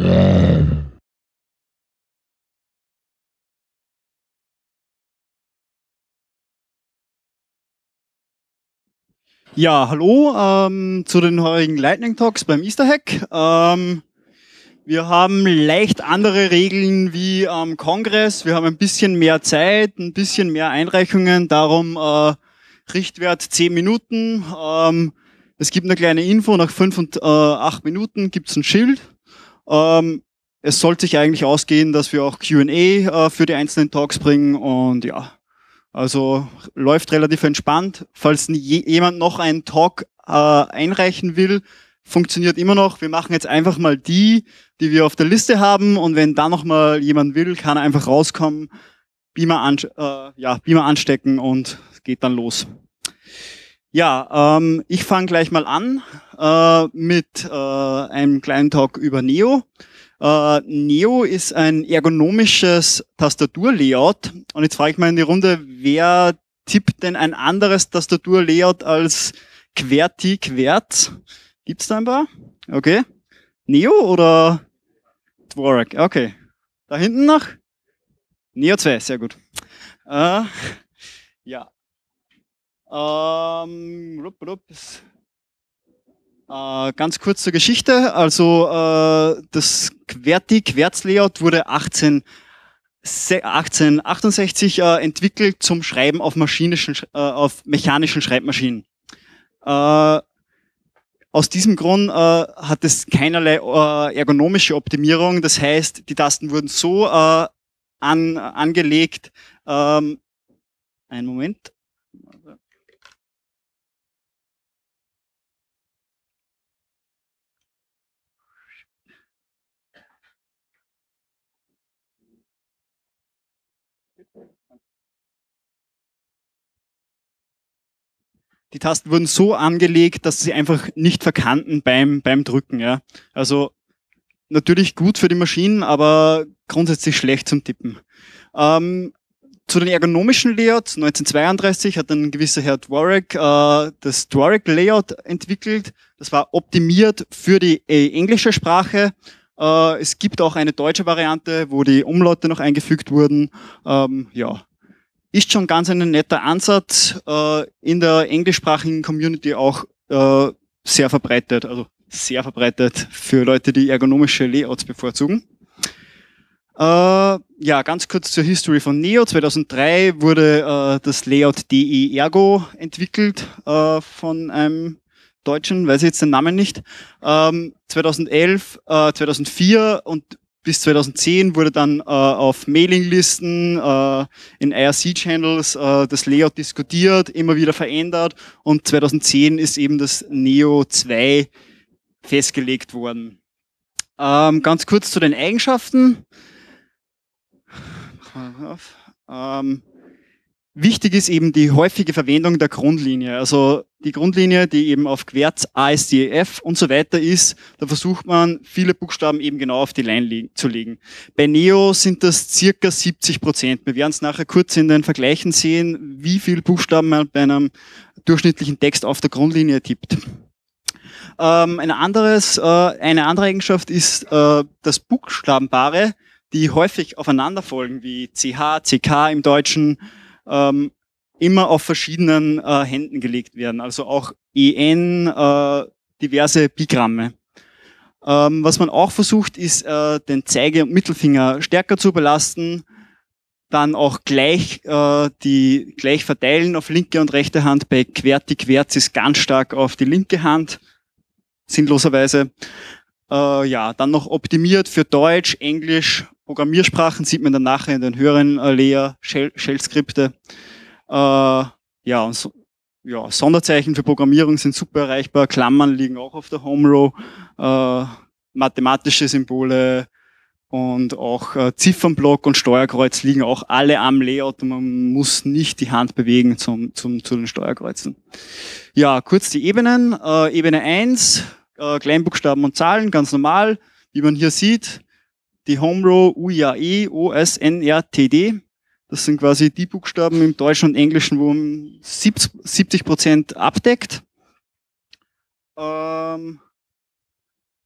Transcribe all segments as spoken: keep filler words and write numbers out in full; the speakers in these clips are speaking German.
Ja, hallo ähm, zu den heutigen Lightning Talks beim Easter Hack. Ähm, wir haben leicht andere Regeln wie am Kongress. Wir haben ein bisschen mehr Zeit, ein bisschen mehr Einreichungen. Darum äh, Richtwert zehn Minuten. Ähm, es gibt eine kleine Info. Nach fünf und äh, acht Minuten gibt es ein Schild. Ähm, es sollte sich eigentlich ausgehen, dass wir auch Q and A äh, für die einzelnen Talks bringen. Und ja, also läuft relativ entspannt. Falls je, jemand noch einen Talk äh, einreichen will, funktioniert immer noch. Wir machen jetzt einfach mal die, die wir auf der Liste haben. Und wenn da noch mal jemand will, kann er einfach rauskommen, Beamer, an, äh, ja, Beamer anstecken und es geht dann los. Ja, ähm, ich fange gleich mal an äh, mit äh, einem kleinen Talk über Neo. Uh, Neo ist ein ergonomisches Tastaturlayout. Und jetzt frage ich mal in die Runde, wer tippt denn ein anderes Tastaturlayout als QWERTY QWERTZ? Gibt's da ein paar? Okay. Neo oder Dvorak? Okay. Da hinten noch? Neo zwei, sehr gut. Uh, ja. Ähm, rup, rup. Äh, ganz kurz zur Geschichte. Also äh, das QWERTY QWERTZ-Layout wurde achtzehn achtzehnhundertachtundsechzig äh, entwickelt zum Schreiben auf, maschinischen, äh, auf mechanischen Schreibmaschinen. Äh, aus diesem Grund äh, hat es keinerlei äh, ergonomische Optimierung. Das heißt, die Tasten wurden so äh, an, angelegt. Ähm, einen Moment. Die Tasten wurden so angelegt, dass sie einfach nicht verkanten beim, beim Drücken. Ja. Also natürlich gut für die Maschinen, aber grundsätzlich schlecht zum Tippen. Ähm, zu den ergonomischen Layouts, neunzehnhundertzweiunddreißig hat ein gewisser Herr Dvorak äh, das Dvorak Layout entwickelt. Das war optimiert für die äh, englische Sprache. Äh, es gibt auch eine deutsche Variante, wo die Umlaute noch eingefügt wurden. Ähm, ja, ist schon ganz ein netter Ansatz, äh, in der englischsprachigen Community auch äh, sehr verbreitet, also sehr verbreitet für Leute, die ergonomische Layouts bevorzugen. Äh, ja, ganz kurz zur History von Neo. zweitausenddrei wurde äh, das Layout D E Ergo entwickelt äh, von einem Deutschen, weiß ich jetzt den Namen nicht. Ähm, zweitausendelf, äh, zweitausendvier und bis zweitausendzehn wurde dann äh, auf Mailinglisten, äh, in I R C-Channels äh, das Layout diskutiert, immer wieder verändert und zweitausendzehn ist eben das Neo zwei festgelegt worden. Ähm, ganz kurz zu den Eigenschaften. Ähm, wichtig ist eben die häufige Verwendung der Grundlinie. Also die Grundlinie, die eben auf QWERTZ, A S C I F und so weiter ist, da versucht man, viele Buchstaben eben genau auf die Line zu legen. Bei Neo sind das circa siebzig Prozent. Wir werden es nachher kurz in den Vergleichen sehen, wie viele Buchstaben man bei einem durchschnittlichen Text auf der Grundlinie tippt. Ähm, ein anderes, äh, eine andere Eigenschaft ist äh, das Buchstabenpaare, die häufig aufeinander folgen, wie C H, C K im Deutschen, ähm, immer auf verschiedenen äh, Händen gelegt werden. Also auch E N, äh, diverse Bigramme. Ähm, was man auch versucht, ist, äh, den Zeige- und Mittelfinger stärker zu belasten, dann auch gleich äh, die gleich verteilen auf linke und rechte Hand. Bei QWERTY QWERTZ ist ganz stark auf die linke Hand, sinnloserweise. Äh, ja, dann noch optimiert für Deutsch, Englisch, Programmiersprachen, sieht man dann nachher in den höheren äh, Layer, Shell-Skripte. Äh, ja, und so, ja, Sonderzeichen für Programmierung sind super erreichbar, Klammern liegen auch auf der Home Row, äh, mathematische Symbole und auch äh, Ziffernblock und Steuerkreuz liegen auch alle am Layout und man muss nicht die Hand bewegen zum, zum, zu den Steuerkreuzen. Ja, kurz die Ebenen. Äh, Ebene eins, äh, Kleinbuchstaben und Zahlen, ganz normal, wie man hier sieht. Die Home Row U I A E O S N R T D. Das sind quasi die Buchstaben im Deutschen und Englischen, wo man siebzig Prozent abdeckt. Ähm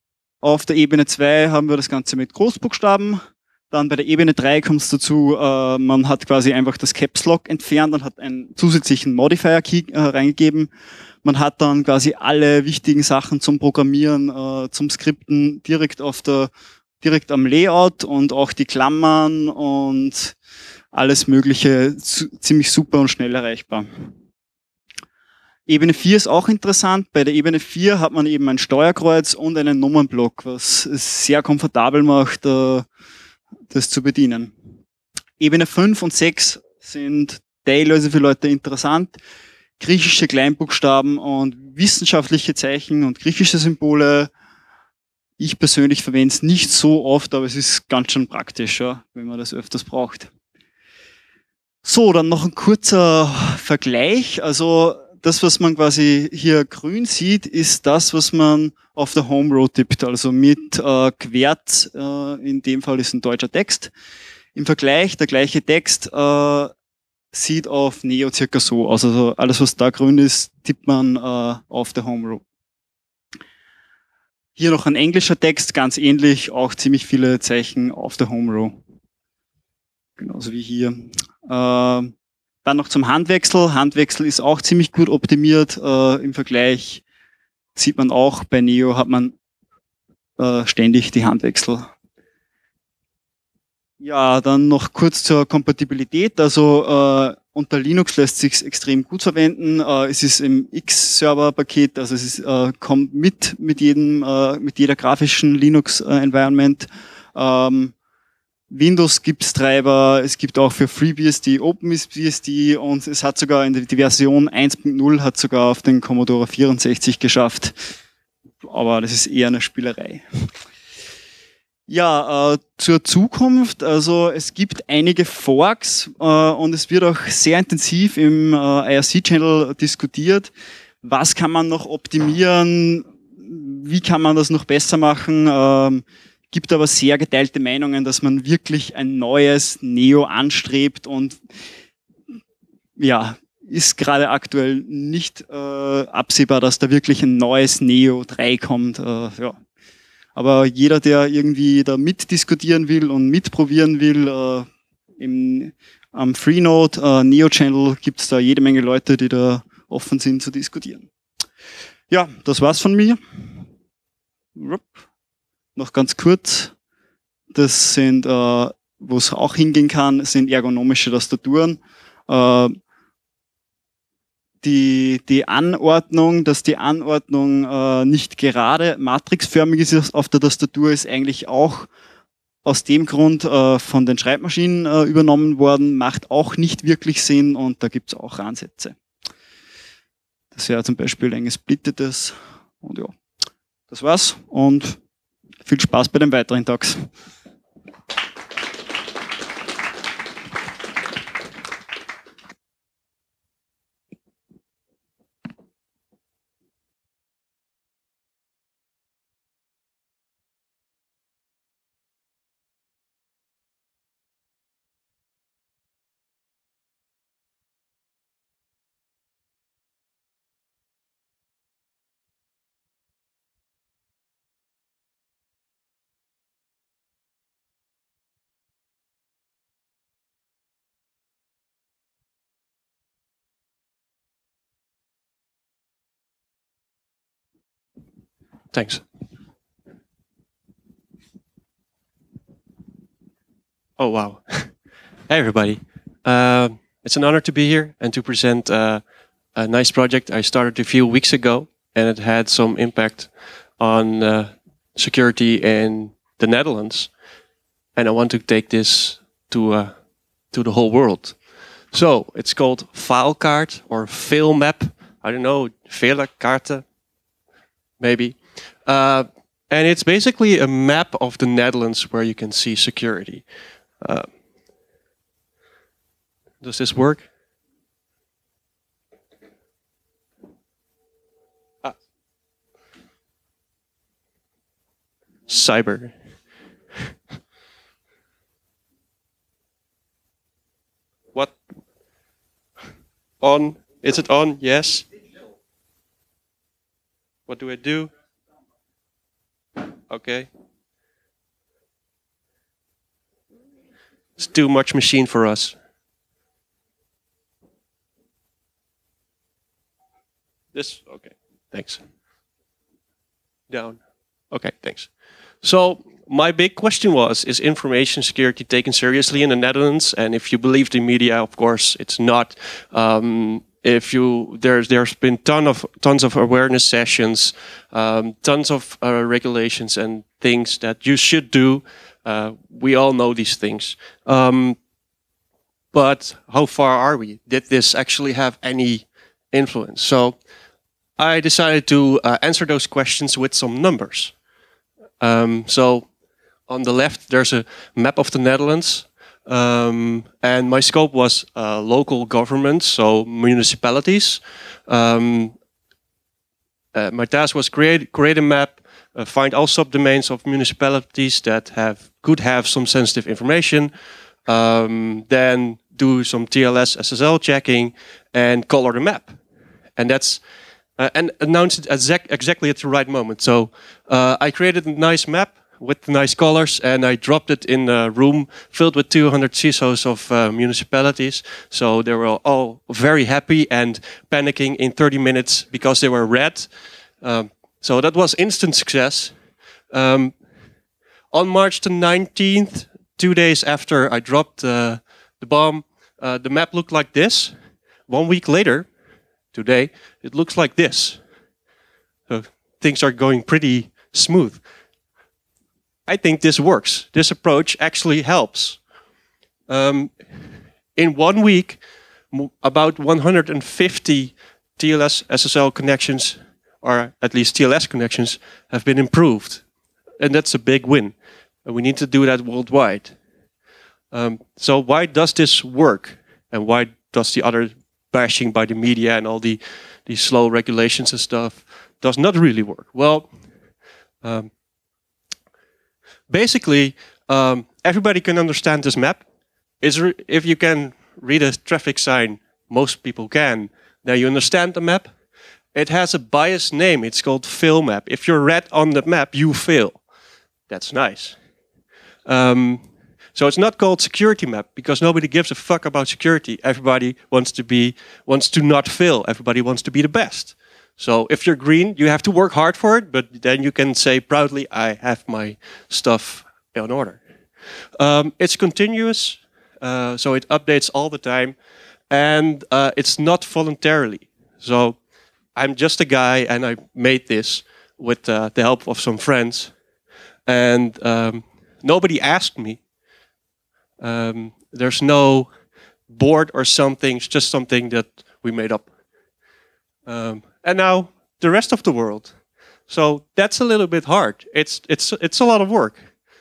Auf der Ebene zwei haben wir das Ganze mit Großbuchstaben. Dann bei der Ebene drei kommt es dazu, äh, man hat quasi einfach das Caps Lock entfernt und hat einen zusätzlichen Modifier-Key äh, reingegeben. Man hat dann quasi alle wichtigen Sachen zum Programmieren, äh, zum Skripten direkt auf der, direkt am Layout und auch die Klammern und alles Mögliche zu, ziemlich super und schnell erreichbar. Ebene vier ist auch interessant. Bei der Ebene vier hat man eben ein Steuerkreuz und einen Nummernblock, was es sehr komfortabel macht, äh, das zu bedienen. Ebene fünf und sechs sind teilweise für Leute interessant. Griechische Kleinbuchstaben und wissenschaftliche Zeichen und griechische Symbole. Ich persönlich verwende es nicht so oft, aber es ist ganz schön praktisch, ja, wenn man das öfters braucht. So, dann noch ein kurzer Vergleich. Also das, was man quasi hier grün sieht, ist das, was man auf der Home Row tippt. Also mit äh, Quert, äh, in dem Fall ist ein deutscher Text. Im Vergleich, der gleiche Text äh, sieht auf Neo circa so aus. Also alles, was da grün ist, tippt man äh, auf der Home Row. Hier noch ein englischer Text, ganz ähnlich, auch ziemlich viele Zeichen auf der Home Row. Genauso wie hier. Äh, dann noch zum Handwechsel. Handwechsel ist auch ziemlich gut optimiert. Äh, im Vergleich sieht man auch, bei Neo hat man äh, ständig die Handwechsel. Ja, dann noch kurz zur Kompatibilität. Also äh, unter Linux lässt sich extrem gut verwenden. Äh, es ist im X-Server-Paket, also es ist, äh, kommt mit mit jedem äh, mit jeder grafischen Linux-Environment. Ähm, Windows gibt's Treiber, es gibt auch für FreeBSD, OpenBSD und es hat sogar in der die Version eins Punkt null hat sogar auf den Commodore vierundsechzig geschafft. Aber das ist eher eine Spielerei. Ja, äh, zur Zukunft. Also es gibt einige Forks äh, und es wird auch sehr intensiv im äh, I R C-Channel diskutiert. Was kann man noch optimieren? Wie kann man das noch besser machen? Ähm, gibt aber sehr geteilte Meinungen, dass man wirklich ein neues Neo anstrebt und ja, ist gerade aktuell nicht äh, absehbar, dass da wirklich ein neues Neo drei kommt. Äh, ja. Aber jeder, der irgendwie da mitdiskutieren will und mitprobieren will, äh, im, am Freenode, äh, Neo-Channel gibt es da jede Menge Leute, die da offen sind zu diskutieren. Ja, das war's von mir. Noch ganz kurz. Das sind, äh, wo es auch hingehen kann, sind ergonomische Tastaturen. Äh, Die, die Anordnung, dass die Anordnung äh, nicht gerade matrixförmig ist auf der Tastatur, ist eigentlich auch aus dem Grund äh, von den Schreibmaschinen äh, übernommen worden, macht auch nicht wirklich Sinn und da gibt es auch Ansätze. Das wäre zum Beispiel ein gesplittetes und ja, das war's und viel Spaß bei den weiteren Talks. Thanks. Oh, wow. Hey, everybody. Uh, it's an honor to be here and to present uh, a nice project I started a few weeks ago, and it had some impact on uh, security in the Netherlands. And I want to take this to uh, to the whole world. So it's called FileKaart or FailMap. I don't know, Fehlerkarte, maybe. Uh, and it's basically a map of the Netherlands where you can see security. Uh, does this work? Ah. Cyber. What? On? Is it on? Yes. What do I do? Okay. It's too much machine for us. This, okay, thanks. Down. Okay, thanks. So my big question was, is information security taken seriously in the Netherlands? And if you believe the media, of course, it's not. Um, if you there's there's been ton of tons of awareness sessions, um, tons of uh, regulations and things that you should do. Uh, we all know these things. Um, but how far are we? Did this actually have any influence? So I decided to uh, answer those questions with some numbers. Um, so on the left, there's a map of the Netherlands. Um, and my scope was uh, local governments, so municipalities. Um, uh, my task was create, create a map, uh, find all subdomains of municipalities that have could have some sensitive information, um, then do some T L S S S L checking, and color the map. And that's uh, and announce it exact, exactly at the right moment. So uh, I created a nice map with nice colors, and I dropped it in a room filled with two hundred C I S Os of uh, municipalities. So they were all very happy and panicking in thirty minutes because they were red. Um, so that was instant success. Um, on March the nineteenth, two days after I dropped uh, the bomb, uh, the map looked like this. One week later, today, it looks like this. So things are going pretty smooth. I think this works. This approach actually helps. Um, in one week, about one hundred fifty T L S S S L connections, or at least T L S connections, have been improved. And that's a big win. And we need to do that worldwide. Um, so why does this work? And why does the other bashing by the media and all the, the slow regulations and stuff does not really work? Well, um, basically, um, everybody can understand this map. Is if you can read a traffic sign, most people can. Now you understand the map. It has a biased name. It's called fail map. If you're red on the map, you fail. That's nice. Um, so it's not called security map because nobody gives a fuck about security. Everybody wants to be wants to not fail. Everybody wants to be the best. So if you're green, you have to work hard for it, but then you can say proudly, I have my stuff in order. Um, it's continuous, uh, so it updates all the time, and uh, it's not voluntarily. So I'm just a guy, and I made this with uh, the help of some friends, and um, nobody asked me. Um, there's no board or something, it's just something that we made up. Um, and now the rest of the world. So that's a little bit hard. It's it's it's a lot of work.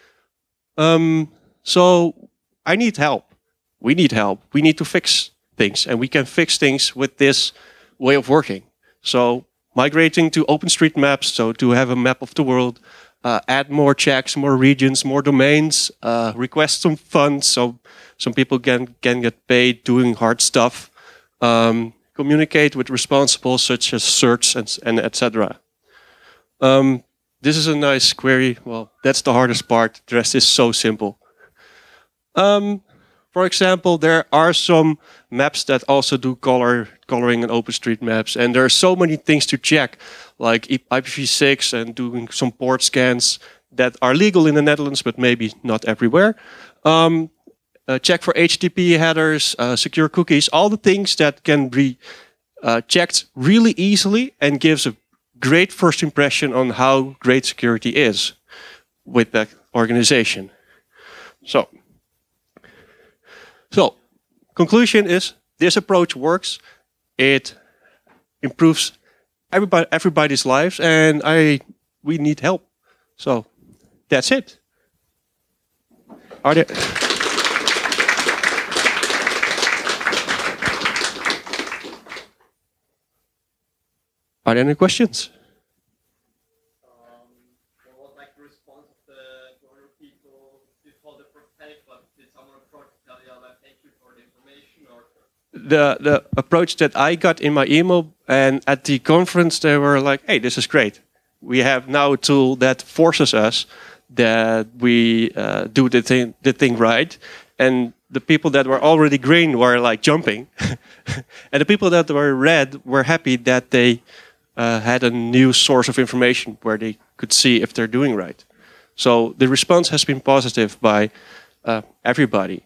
Um, so I need help. We need help. We need to fix things, and we can fix things with this way of working. So migrating to OpenStreetMaps, so to have a map of the world, uh, add more checks, more regions, more domains, uh, request some funds so some people can can get paid doing hard stuff. Um, communicate with responsibles such as certs and, and et cetera. Um, this is a nice query. Well, that's the hardest part. The rest is so simple. Um, for example, there are some maps that also do color coloring in OpenStreetMaps, and there are so many things to check, like I P v six and doing some port scans that are legal in the Netherlands, but maybe not everywhere. Um, Uh, check for H T T P headers, uh, secure cookies, all the things that can be uh, checked really easily and gives a great first impression on how great security is with that organization. So, so conclusion is this approach works. It improves everybody, everybody's lives, and I we need help. So that's it. Are there Are there any questions? Um, what was like the response of the other people? You told the prophetic, but did someone approach tell you that thank you for the information, or? The the approach that I got in my email and at the conference, they were like, "Hey, this is great. we have now a tool that forces us that we uh, do the thing, the thing right. And the people that were already green were like jumping. And the people that were red were happy that they uh, had a new source of information where they could see if they're doing right. So the response has been positive by uh, everybody.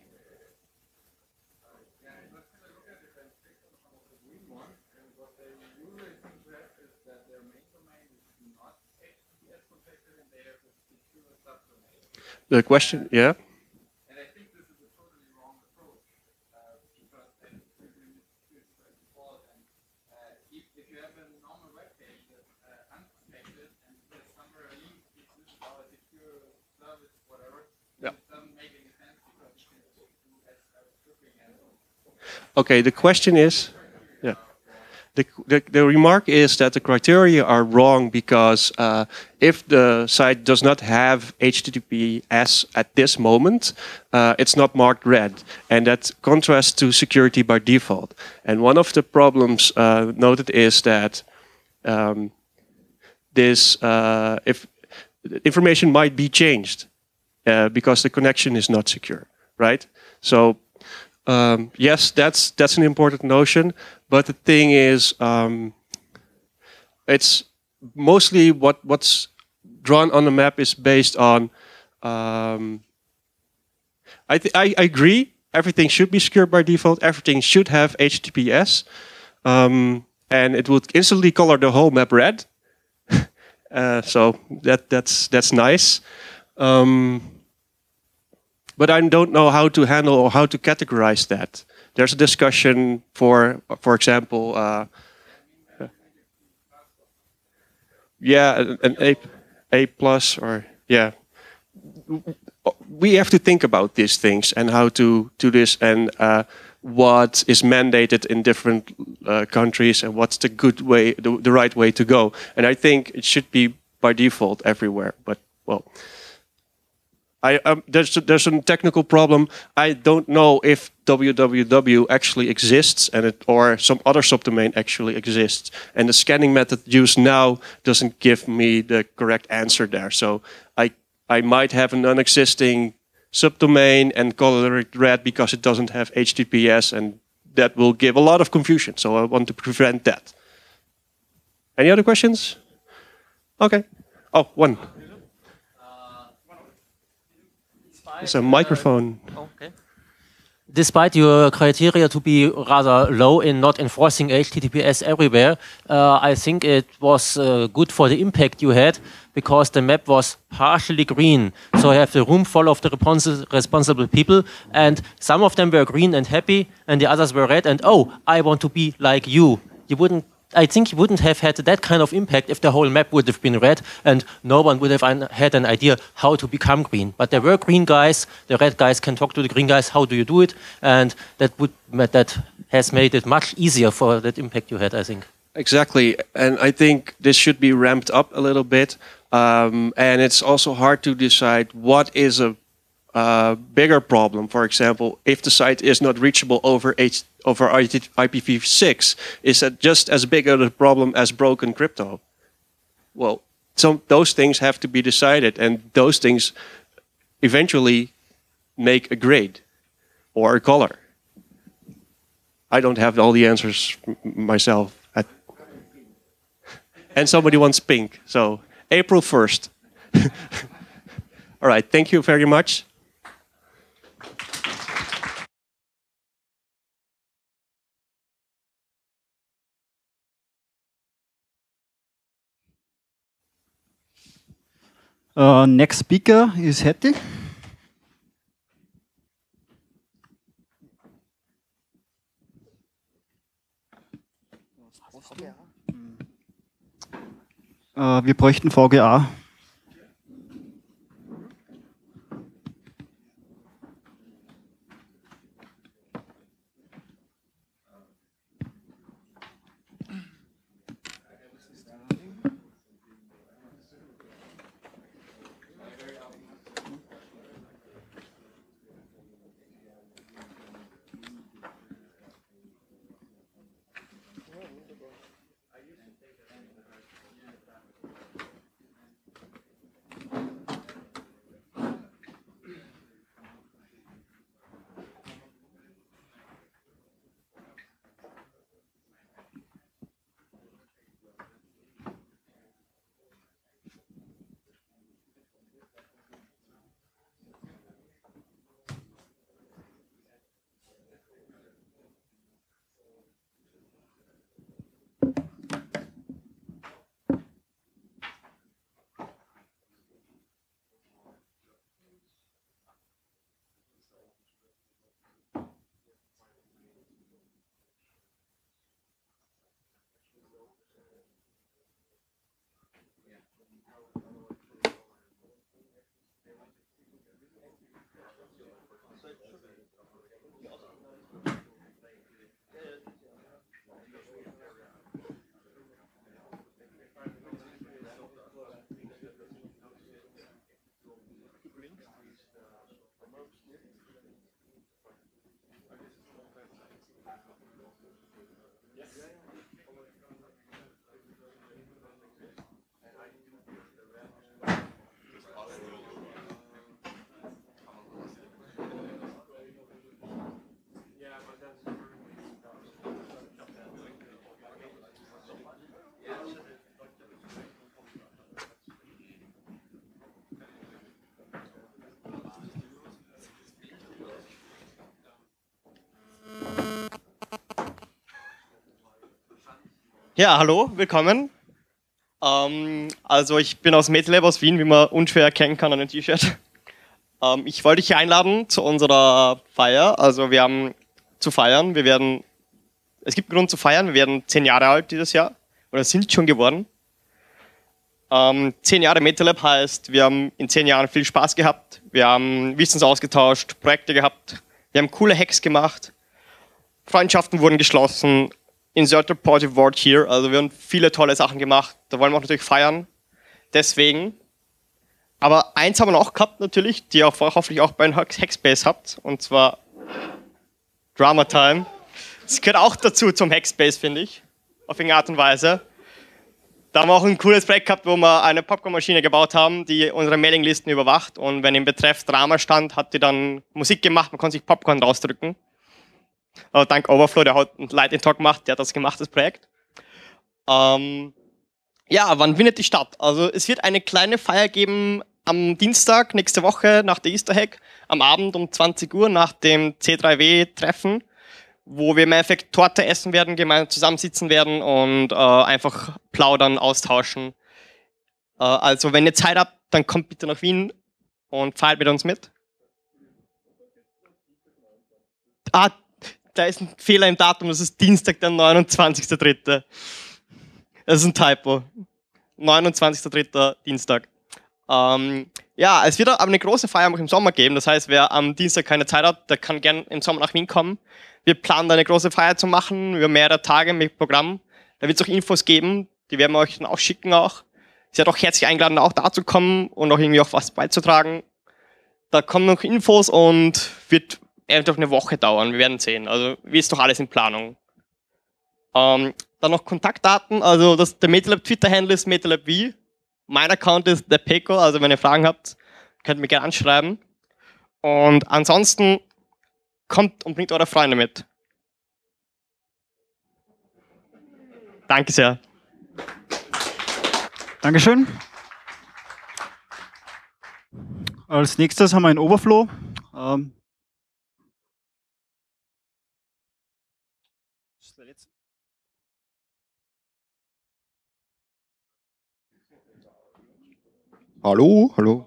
The question, yeah? And I think this is a totally wrong approach, uh, because then you're going to do it by default. And uh, if, if you have a normal web page that's uh, unprotected and there's somewhere a link, this is our secure service, whatever, Yeah. it doesn't make any sense because you can do as uh, stripping and Okay, the question is, yeah. The, the, the remark is that the criteria are wrong because uh, if the site does not have H T T P S at this moment, uh, it's not marked red. And that contrasts to security by default. And one of the problems uh, noted is that um, this, uh, if information might be changed uh, because the connection is not secure, right? So Um, yes, that's that's an important notion, but the thing is, um, it's mostly what what's drawn on the map is based on. Um, I, th I I agree. Everything should be secure by default. Everything should have H T T P S, um, and it would instantly color the whole map red. uh, so that that's that's nice. Um, But I don't know how to handle or how to categorize that. There's a discussion for, for example, uh, yeah, an A, A plus or yeah. We have to think about these things and how to do this and uh, what is mandated in different uh, countries and what's the good way, the, the right way to go. And I think it should be by default everywhere. But well. I, um, there's, there's a technical problem. I don't know if W W W actually exists and it, or some other subdomain actually exists. And the scanning method used now doesn't give me the correct answer there. So I, I might have a non-existing subdomain and color it red because it doesn't have H T T P S, and that will give a lot of confusion. So I want to prevent that. Any other questions? Okay. Oh, one. It's a microphone. Okay. Despite your criteria to be rather low in not enforcing H T T P S everywhere, uh, I think it was uh, good for the impact you had because the map was partially green. So you have the room full of the respons responsible people, and some of them were green and happy, and the others were red and, oh, I want to be like you. You wouldn't I think you wouldn't have had that kind of impact if the whole map would have been red and no one would have un had an idea how to become green. But there were green guys, the red guys can talk to the green guys, how do you do it? And that would that has made it much easier for that impact you had, I think. Exactly, and I think this should be ramped up a little bit. Um, and it's also hard to decide what is a uh, bigger problem. For example, if the site is not reachable over H over I P v six, is that just as big of a problem as broken crypto? Well, some those things have to be decided, and those things eventually make a grade or a color. I don't have all the answers myself. I, and somebody wants pink, so April first. All right, thank you very much. Uh, next speaker is Hetty. Uh, wir bräuchten V G A. Ja, hallo, willkommen. Ähm, also ich bin aus MetaLab aus Wien, wie man unschwer erkennen kann an dem T-Shirt. Ähm, ich wollte dich hier einladen zu unserer Feier. Also wir haben zu feiern. Wir werden, es gibt einen Grund zu feiern. Wir werden zehn Jahre alt dieses Jahr oder sind schon geworden. Ähm, zehn Jahre MetaLab heißt, wir haben in zehn Jahren viel Spaß gehabt. Wir haben Wissens ausgetauscht, Projekte gehabt. Wir haben coole Hacks gemacht. Freundschaften wurden geschlossen. Insert a positive word here. Also wir haben viele tolle Sachen gemacht. Da wollen wir auch natürlich feiern. Deswegen. Aber eins haben wir noch gehabt natürlich, die ihr auch hoffentlich auch bei Hackspace habt. Und zwar Drama Time. Das gehört auch dazu zum Hackspace, finde ich. Auf irgendeine Art und Weise. Da haben wir auch ein cooles Projekt gehabt, wo wir eine Popcornmaschine gebaut haben, die unsere Mailinglisten überwacht. Und wenn im Betreff Drama stand, hat die dann Musik gemacht, man konnte sich Popcorn rausdrücken. Aber dank Overflow, der hat einen Lightning Talk gemacht, der hat das gemacht, das Projekt. Ähm, ja, wann findet die statt? Also es wird eine kleine Feier geben am Dienstag, nächste Woche, nach der Easter Hack, am Abend um zwanzig Uhr nach dem C drei W-Treffen, wo wir im Endeffekt Torte essen werden, gemeinsam zusammensitzen werden und äh, einfach plaudern, austauschen. Äh, also wenn ihr Zeit habt, dann kommt bitte nach Wien und feiert mit uns mit. Ah, da ist ein Fehler im Datum, das ist Dienstag, der neunundzwanzigster dritte Das ist ein Typo. neunundzwanzigster dritte Dienstag. Ähm, ja, es wird aber eine große Feier auch im Sommer geben. Das heißt, wer am Dienstag keine Zeit hat, der kann gerne im Sommer nach Wien kommen. Wir planen da eine große Feier zu machen, über mehrere Tage mit Programm. Da wird es auch Infos geben, die werden wir euch dann auch schicken auch. Ihr seid auch herzlich eingeladen, auch da zu kommen und auch irgendwie auch was beizutragen. Da kommen noch Infos und wird eventuell eine Woche dauern, wir werden sehen. Also, wie ist doch alles in Planung. Ähm, dann noch Kontaktdaten, also das, der MetaLab Twitter-Handle ist MetaLabV. Mein Account ist der Peko, also wenn ihr Fragen habt, könnt ihr mich gerne anschreiben. Und ansonsten kommt und bringt eure Freunde mit. Danke sehr. Dankeschön. Als nächstes haben wir einen Overflow. Ähm, Hallo, hallo.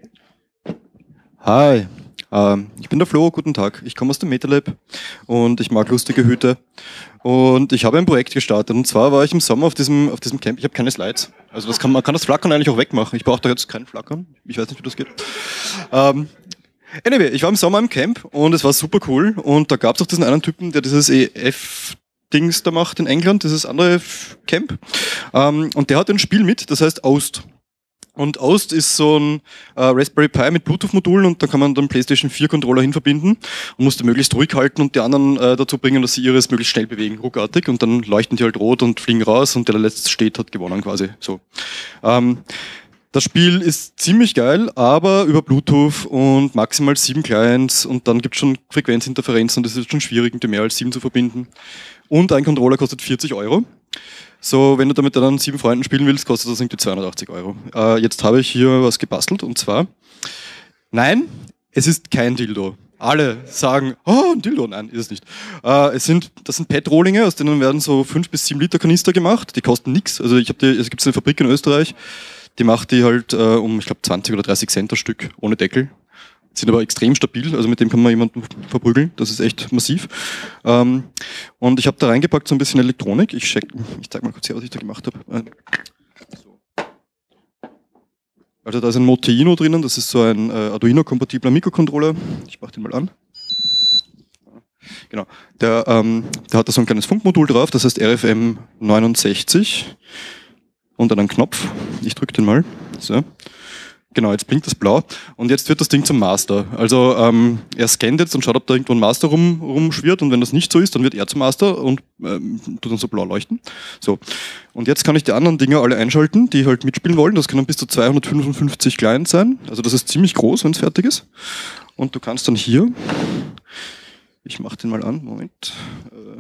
Hi, ähm, ich bin der Flo, guten Tag. Ich komme aus dem MetaLab und ich mag lustige Hüte. Und ich habe ein Projekt gestartet und zwar war ich im Sommer auf diesem, auf diesem Camp. Ich habe keine Slides. Also das kann, man kann das Flackern eigentlich auch wegmachen. Ich brauche da jetzt kein Flackern. Ich weiß nicht, wie das geht. Ähm, anyway, ich war im Sommer im Camp und es war super cool. Und da gab es auch diesen einen Typen, der dieses E F-Dings da macht in England, dieses andere Camp. Ähm, und der hat ein Spiel mit, das heißt Oust. Und Oust ist so ein äh, Raspberry Pi mit Bluetooth-Modulen und da kann man dann PlayStation vier Controller hin verbinden und muss die möglichst ruhig halten und die anderen äh, dazu bringen, dass sie ihres möglichst schnell bewegen, ruckartig, und dann leuchten die halt rot und fliegen raus und der, der letzte steht, hat gewonnen quasi. So. Ähm, das Spiel ist ziemlich geil, aber über Bluetooth und maximal sieben Clients und dann gibt es schon Frequenzinterferenzen und es ist schon schwierig, mit mehr als sieben zu verbinden. Und ein Controller kostet vierzig Euro. So, wenn du damit dann sieben Freunden spielen willst, kostet das irgendwie zweihundertachtzig Euro. Äh, jetzt habe ich hier was gebastelt und zwar, nein, es ist kein Dildo. Alle sagen, oh, ein Dildo. Nein, ist es nicht. Äh, es sind, das sind P E T-Rohlinge, aus denen werden so fünf bis sieben Liter Kanister gemacht. Die kosten nichts. Also ich habe die, es gibt eine Fabrik in Österreich, die macht die halt äh, um, ich glaube, zwanzig oder dreißig Cent das Stück ohne Deckel. Sind aber extrem stabil, also mit dem kann man jemanden verprügeln, das ist echt massiv. Ähm, und ich habe da reingepackt so ein bisschen Elektronik. Ich, check, ich zeig mal kurz her, was ich da gemacht habe. So. Also da ist ein Moteino drinnen, das ist so ein äh, Arduino-kompatibler Mikrocontroller. Ich mache den mal an. Genau. Der, ähm, der hat da so ein kleines Funkmodul drauf, das heißt R F M neunundsechzig und dann einen Knopf. Ich drücke den mal. So. Genau, jetzt blinkt das blau und jetzt wird das Ding zum Master. Also ähm, er scannt jetzt und schaut, ob da irgendwo ein Master rum, rumschwirrt und wenn das nicht so ist, dann wird er zum Master und ähm, tut dann so blau leuchten. So. Und jetzt kann ich die anderen Dinger alle einschalten, die halt mitspielen wollen. Das können bis zu zweihundertfünfundfünfzig Clients sein. Also das ist ziemlich groß, wenn es fertig ist. Und du kannst dann hier, ich mache den mal an, Moment. Äh,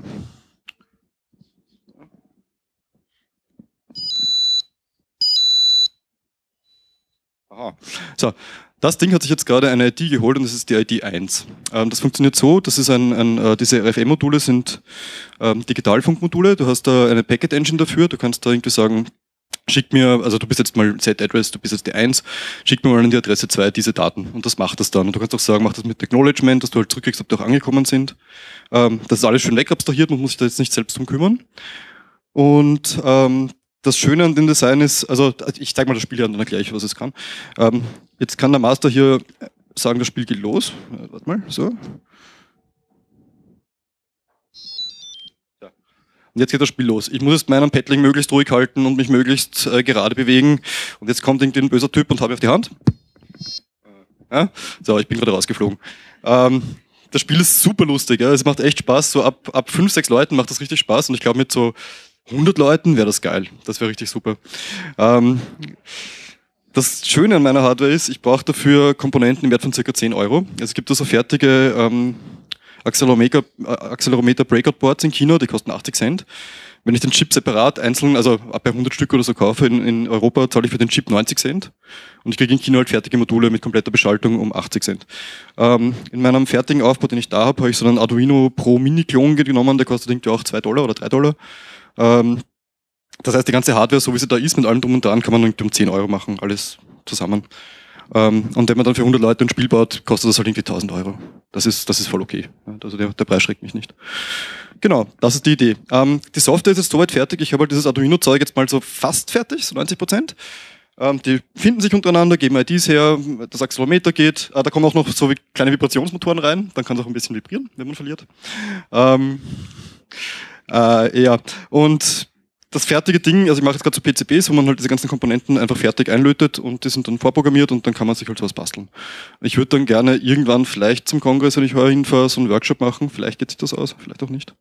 Aha. So, das Ding hat sich jetzt gerade eine I D geholt und das ist die I D eins. Ähm, das funktioniert so, das ist ein, ein, äh, diese R F M-Module sind ähm, Digitalfunkmodule, du hast da eine Packet-Engine dafür, du kannst da irgendwie sagen, schick mir, also du bist jetzt mal Z-Address, du bist jetzt die eins, schick mir mal an die Adresse zwei diese Daten und das macht das dann. Und du kannst auch sagen, mach das mit Acknowledgement, dass du halt zurückkriegst, ob die auch angekommen sind. Ähm, das ist alles schön wegabstrahiert, man muss sich da jetzt nicht selbst drum kümmern. Und ähm, das Schöne an dem Design ist, also ich zeige mal das Spiel hier und dann erkläre ich, was es kann. Ähm, jetzt kann der Master hier sagen, das Spiel geht los. Äh, warte mal, so. Ja. Und jetzt geht das Spiel los. Ich muss jetzt meinen Paddling möglichst ruhig halten und mich möglichst äh, gerade bewegen. Und jetzt kommt irgendwie ein böser Typ und habe mich auf die Hand. Ja? So, ich bin gerade rausgeflogen. Ähm, das Spiel ist super lustig. Ja? Es macht echt Spaß. So ab, ab fünf, sechs Leuten macht das richtig Spaß. Und ich glaube, mit so hundert Leuten wäre das geil. Das wäre richtig super. Ähm, das Schöne an meiner Hardware ist, ich brauche dafür Komponenten im Wert von ca. zehn Euro. Es gibt also fertige ähm, Accelerometer, äh, Accelerometer Breakout Boards in China, die kosten achtzig Cent. Wenn ich den Chip separat einzeln, also ab bei hundert Stück oder so kaufe in, in Europa, zahle ich für den Chip neunzig Cent. Und ich kriege in China halt fertige Module mit kompletter Beschaltung um achtzig Cent. Ähm, in meinem fertigen Aufbau, den ich da habe, habe ich so einen Arduino Pro Mini-Klon genommen, der kostet irgendwie auch zwei Dollar oder drei Dollar. Ähm, das heißt, die ganze Hardware, so wie sie da ist, mit allem drum und dran, kann man irgendwie um zehn Euro machen, alles zusammen. Ähm, und wenn man dann für hundert Leute ein Spiel baut, kostet das halt irgendwie tausend Euro. Das ist, das ist voll okay. Also der, der Preis schreckt mich nicht. Genau, das ist die Idee. Ähm, die Software ist jetzt soweit fertig. Ich habe halt dieses Arduino-Zeug jetzt mal so fast fertig, so neunzig Prozent. Ähm, die finden sich untereinander, geben I Ds her, das Accelerometer geht. Äh, da kommen auch noch so wie kleine Vibrationsmotoren rein. Dann kann es auch ein bisschen vibrieren, wenn man verliert. Ähm, Äh, ja, und das fertige Ding, also ich mache jetzt gerade so P C Bs, wo man halt diese ganzen Komponenten einfach fertig einlötet und die sind dann vorprogrammiert und dann kann man sich halt sowas basteln. Ich würde dann gerne irgendwann vielleicht zum Kongress, wenn ich heuer hinfahre, so einen Workshop machen, vielleicht geht sich das aus, vielleicht auch nicht.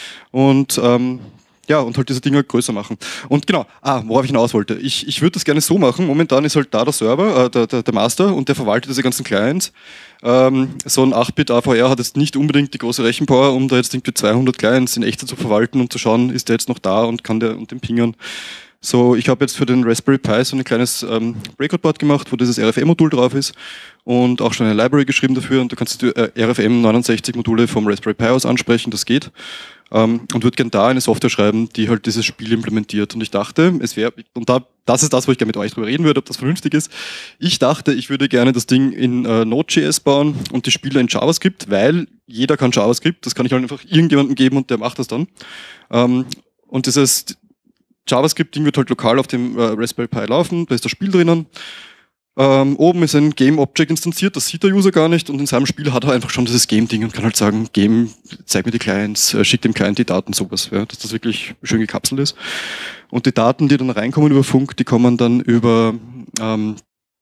Und ähm, ja, und halt diese Dinger größer machen. Und genau, ah, worauf ich hinaus wollte. Ich, ich würde das gerne so machen. Momentan ist halt da der Server, äh, der, der, der Master und der verwaltet diese ganzen Clients. Ähm, so ein acht Bit A V R hat jetzt nicht unbedingt die große Rechenpower, um da jetzt irgendwie zweihundert Clients in Echtzeit zu verwalten und zu schauen, ist der jetzt noch da und kann der und den pingern. So, ich habe jetzt für den Raspberry Pi so ein kleines ähm, Breakout-Board gemacht, wo dieses R F M-Modul drauf ist und auch schon eine Library geschrieben dafür und du kannst die äh, R F M neunundsechzig Module vom Raspberry Pi aus ansprechen, das geht. Ähm, und würde gerne da eine Software schreiben, die halt dieses Spiel implementiert. Und ich dachte, es wäre, und da, das ist das, wo ich gerne mit euch drüber reden würde, ob das vernünftig ist. Ich dachte, ich würde gerne das Ding in äh, Node.js bauen und die Spiele in JavaScript, weil jeder kann JavaScript, das kann ich halt einfach irgendjemandem geben und der macht das dann. Ähm, und dieses JavaScript-Ding wird halt lokal auf dem äh, Raspberry Pi laufen, da ist das Spiel drinnen. Ähm, oben ist ein Game-Object instanziert, das sieht der User gar nicht und in seinem Spiel hat er einfach schon dieses Game-Ding und kann halt sagen, Game, zeig mir die Clients, äh, schick dem Client die Daten, sowas, ja, dass das wirklich schön gekapselt ist. Und die Daten, die dann reinkommen über Funk, die kommen dann über ähm,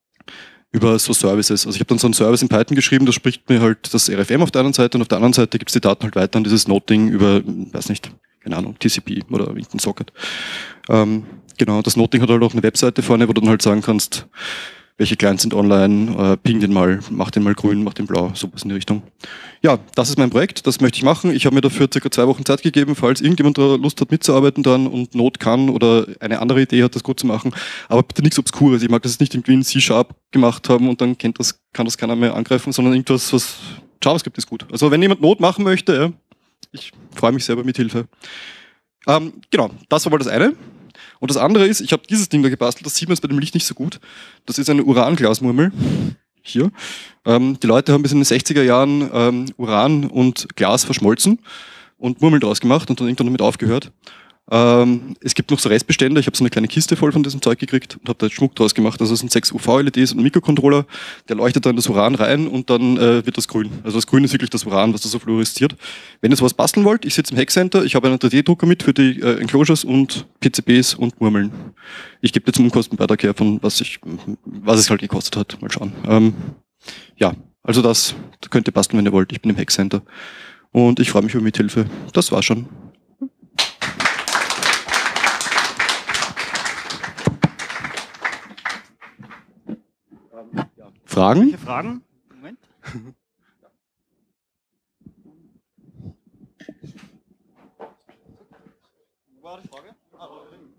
über so Services. Also ich habe dann so einen Service in Python geschrieben, da spricht mir halt das R F M auf der einen Seite und auf der anderen Seite gibt's die Daten halt weiter an dieses Node-Ding über, weiß nicht, keine Ahnung, T C P oder irgendein Socket. Ähm, genau, das Node-Ding hat halt auch eine Webseite vorne, wo du dann halt sagen kannst, welche Clients sind online, äh, ping den mal, mach den mal grün, mach den blau, sowas in die Richtung. Ja, das ist mein Projekt, das möchte ich machen. Ich habe mir dafür circa zwei Wochen Zeit gegeben, falls irgendjemand da Lust hat mitzuarbeiten dann und Node kann oder eine andere Idee hat, das gut zu machen. Aber bitte nichts Obskures. Ich mag das nicht irgendwie in C-Sharp gemacht haben und dann kennt das, kann das keiner mehr angreifen, sondern irgendwas, was JavaScript ist gut. Also wenn jemand Node machen möchte, ja, ich freue mich selber mit Hilfe. Ähm, genau, das war mal das eine. Und das andere ist, ich habe dieses Ding da gebastelt, das sieht man jetzt bei dem Licht nicht so gut. Das ist eine Uranglasmurmel. Hier. Ähm, die Leute haben bis in den sechziger Jahren ähm, Uran und Glas verschmolzen und Murmeln draus gemacht und dann irgendwann damit aufgehört. Ähm, es gibt noch so Restbestände. Ich habe so eine kleine Kiste voll von diesem Zeug gekriegt und habe da jetzt Schmuck draus gemacht. Also es sind sechs U V-L E Ds und ein Mikrocontroller. Der leuchtet dann das Uran rein und dann äh, wird das grün. Also das Grün ist wirklich das Uran, was da so fluoresziert. Wenn ihr sowas basteln wollt, ich sitze im Hackcenter. Ich habe einen drei D-Drucker mit für die äh, Enclosures und P C Bs und Murmeln. Ich gebe jetzt einen Unkostenbeitrag her, von was, ich, was es halt gekostet hat. Mal schauen. Ähm, ja, also das, das könnt ihr basteln, wenn ihr wollt. Ich bin im Hackcenter. Und ich freue mich über Mithilfe. Das war's schon. Fragen? Welche Fragen? Moment. Wo war die Frage? Ah,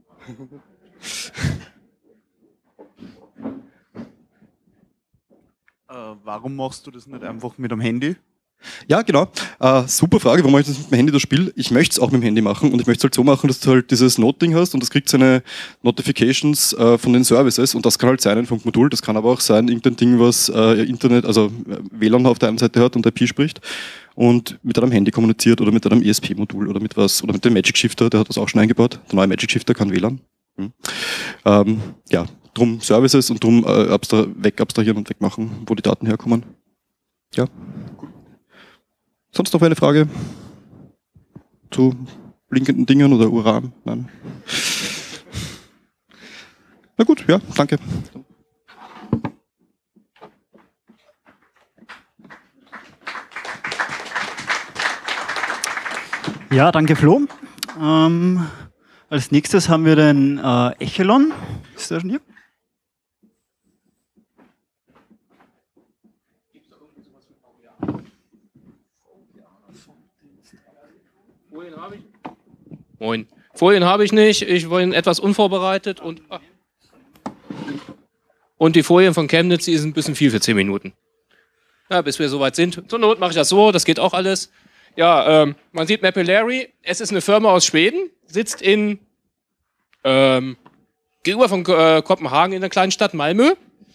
Äh, warum machst du das nicht einfach mit dem Handy? Ja, genau. Äh, super Frage, warum mache ich das mit dem Handy das Spiel? Ich möchte es auch mit dem Handy machen und ich möchte es halt so machen, dass du halt dieses Note-Ding hast und das kriegt seine Notifications äh, von den Services und das kann halt sein ein Funkmodul, das kann aber auch sein irgendein Ding, was äh, Internet, also äh, W L A N auf der einen Seite hat und I P spricht und mit einem Handy kommuniziert oder mit einem E S P-Modul oder mit was, oder mit dem Magic Shifter, der hat das auch schon eingebaut. Der neue Magic Shifter kann W L A N. Hm. Ähm, ja, drum Services und drum äh, abstra weg abstrahieren und wegmachen, wo die Daten herkommen. Ja. Sonst noch eine Frage zu blinkenden Dingen oder Uran? Nein. Na gut, ja, danke. Ja, danke Flo. Ähm, als nächstes haben wir den äh, Echelon. Ist der schon hier? Folien habe ich. Moin. Folien habe ich nicht. Ich bin etwas unvorbereitet und ah. und die Folien von Chemnitz, die sind ein bisschen viel für zehn Minuten. Ja, bis wir soweit sind. Zur Not mache ich das so, das geht auch alles. Ja, ähm, man sieht Mapillary. Es ist eine Firma aus Schweden, sitzt in ähm, gegenüber von äh, Kopenhagen in der kleinen Stadt Malmö.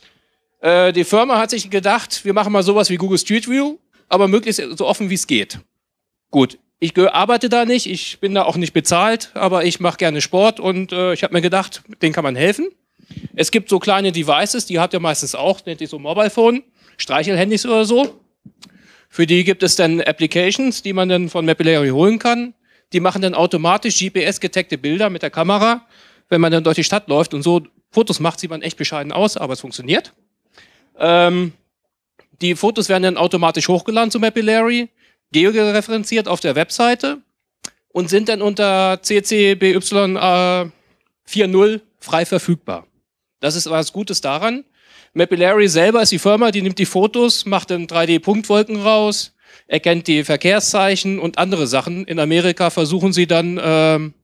Äh, die Firma hat sich gedacht, wir machen mal sowas wie Google Street View, aber möglichst so offen wie es geht. Gut. Ich arbeite da nicht, ich bin da auch nicht bezahlt, aber ich mache gerne Sport und äh, ich habe mir gedacht, denen kann man helfen. Es gibt so kleine Devices, die habt ihr meistens auch, nennt ihr so Mobile Phone, Streichelhandys oder so. Für die gibt es dann Applications, die man dann von Mapillary holen kann. Die machen dann automatisch G P S-getaggte Bilder mit der Kamera, wenn man dann durch die Stadt läuft und so Fotos macht, sieht man echt bescheiden aus, aber es funktioniert. Ähm, die Fotos werden dann automatisch hochgeladen zu Mapillary, georeferenziert auf der Webseite und sind dann unter C C B Y vier Punkt null frei verfügbar. Das ist was Gutes daran. Mapillary selber ist die Firma, die nimmt die Fotos, macht dann drei D-Punktwolken raus, erkennt die Verkehrszeichen und andere Sachen. In Amerika versuchen sie dann ähm,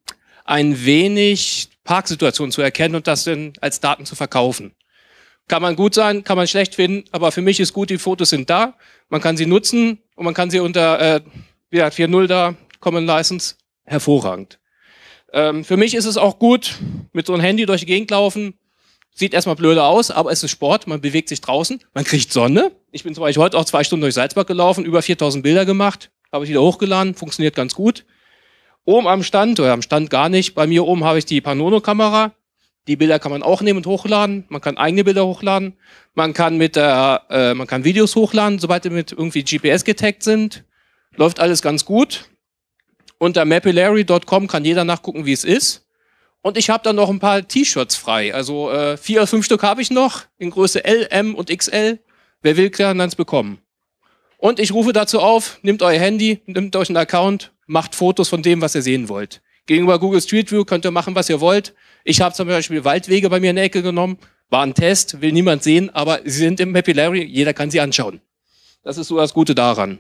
ein wenig Parksituationen zu erkennen und das dann als Daten zu verkaufen. Kann man gut sein, kann man schlecht finden, aber für mich ist gut, die Fotos sind da, man kann sie nutzen und man kann sie unter äh, vier Punkt null da, Common License, hervorragend. Ähm, für mich ist es auch gut, mit so einem Handy durch die Gegend laufen, sieht erstmal blöde aus, aber es ist Sport, man bewegt sich draußen, man kriegt Sonne. Ich bin zum Beispiel heute auch zwei Stunden durch Salzburg gelaufen, über viertausend Bilder gemacht, habe ich wieder hochgeladen, funktioniert ganz gut. Oben am Stand, oder am Stand gar nicht, bei mir oben habe ich die Panono-Kamera. Die Bilder kann man auch nehmen und hochladen. Man kann eigene Bilder hochladen. Man kann mit der, äh, man kann Videos hochladen, sobald die mit irgendwie G P S getaggt sind. Läuft alles ganz gut. Unter mapillary Punkt com kann jeder nachgucken, wie es ist. Und ich habe dann noch ein paar T-Shirts frei. Also äh, vier oder fünf Stück habe ich noch in Größe L, M und X L. Wer will, kann es bekommen. Und ich rufe dazu auf: Nehmt euer Handy, nehmt euch einen Account, macht Fotos von dem, was ihr sehen wollt. Gegenüber Google Street View könnt ihr machen, was ihr wollt. Ich habe zum Beispiel Waldwege bei mir in der Ecke genommen. War ein Test, will niemand sehen, aber sie sind im Mapillary, jeder kann sie anschauen. Das ist so das Gute daran.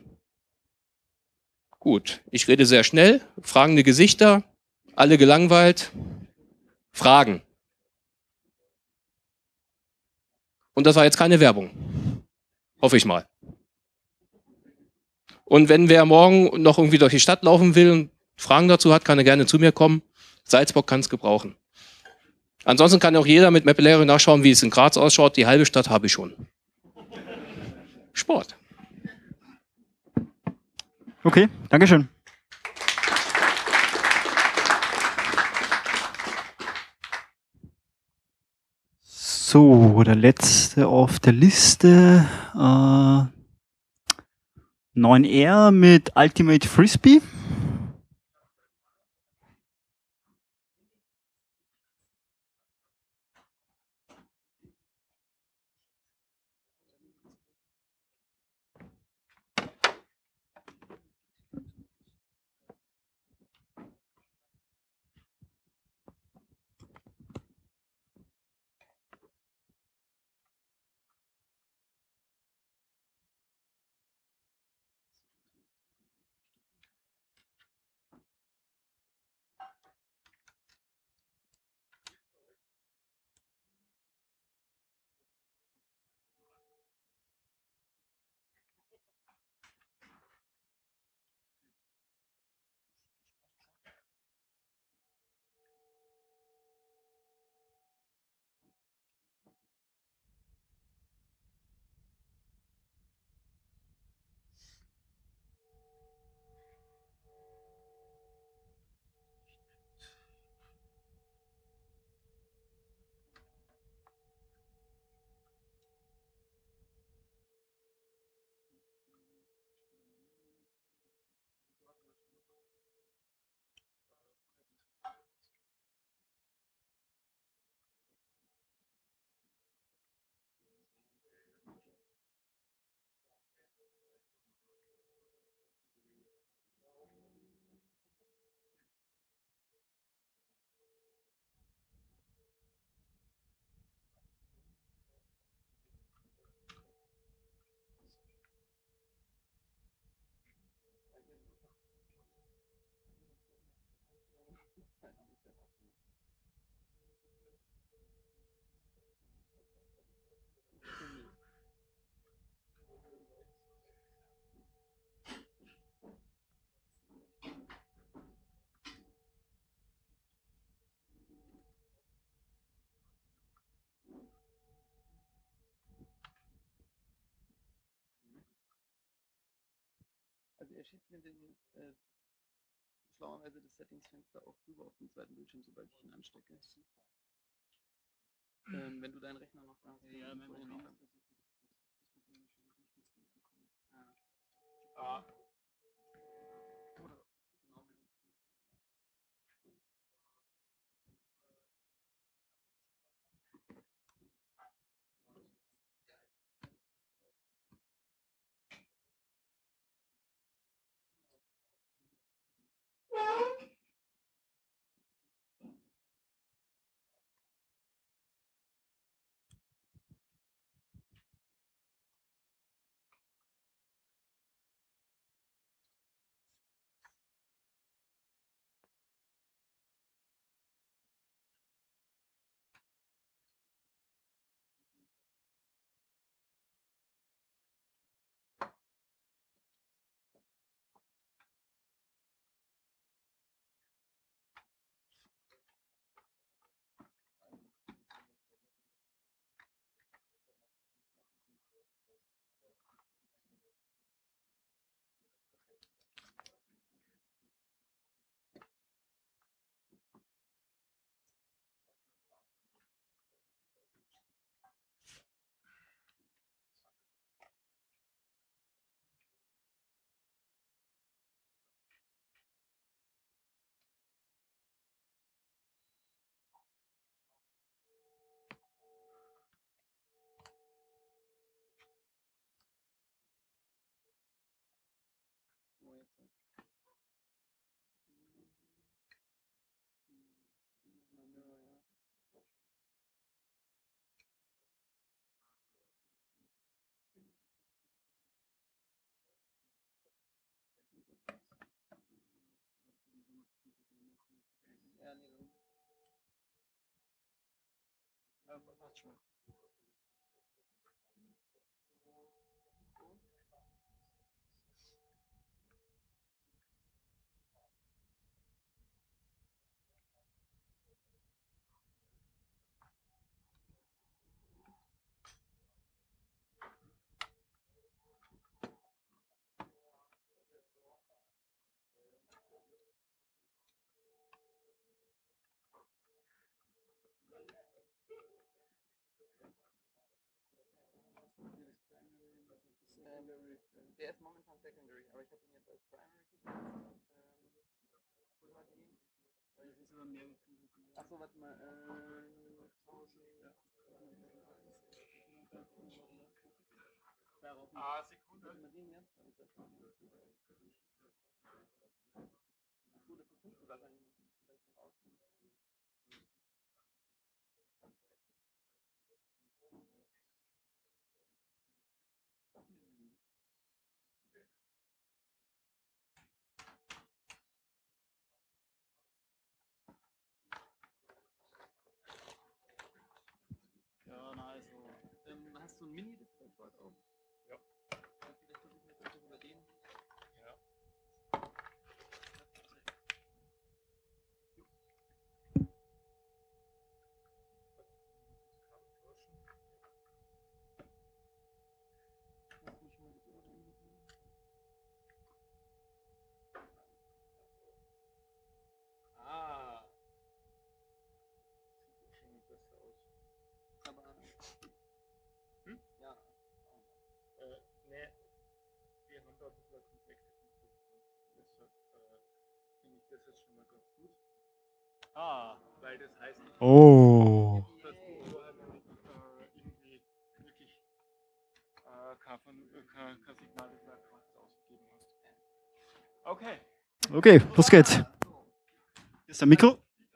Gut, ich rede sehr schnell. Fragende Gesichter, alle gelangweilt. Fragen. Und das war jetzt keine Werbung. Hoffe ich mal. Und wenn wer morgen noch irgendwie durch die Stadt laufen will und Fragen dazu hat, kann er gerne zu mir kommen. Salzburg kann es gebrauchen. Ansonsten kann auch jeder mit Mapillary nachschauen, wie es in Graz ausschaut. Die halbe Stadt habe ich schon. Sport. Okay, Dankeschön. So, der letzte auf der Liste. Äh, neun R mit Ultimate Frisbee. Also er schiebt mir den, äh, schlauerweise das Settingsfenster auch rüber auf den zweiten Bildschirm, sobald ich ihn anstecke. Ähm, wenn du deinen Rechner noch da hast. Ja, mein Rechner. Ah. Ja, nee, dann. Ja, passt schon. Der ist momentan Secondary, aber ich habe ihn jetzt als Primary gesetzt. Achso, warte mal. Ähm, ah, Sekunde. Ja, na also. Ähm, hast du ein Mini-Display-Board auf? Ja. Vielleicht versuchen wir jetzt einfach über den. Ja. Ah. Sieht schon besser aus. Aber. Hm? Ja. Äh, ne. Wir haben da ein bisschen eine komplexe Konstruktion. Deshalb äh, finde ich das jetzt schon mal ganz gut. Ah. Weil das heißt, Oh. dass du vorher nämlich äh, irgendwie wirklich äh, kein, kein, kein Signal für Quatsch ausgegeben hast. Okay. Okay, los geht's. Hier ist ein Mikro.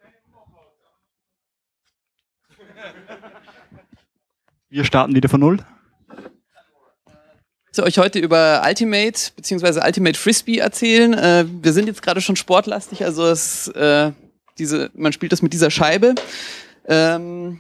Wir starten wieder von Null. Ich möchte euch heute über Ultimate bzw. Ultimate Frisbee erzählen. Äh, wir sind jetzt gerade schon sportlastig, also es, äh, diese, man spielt das mit dieser Scheibe. Ähm,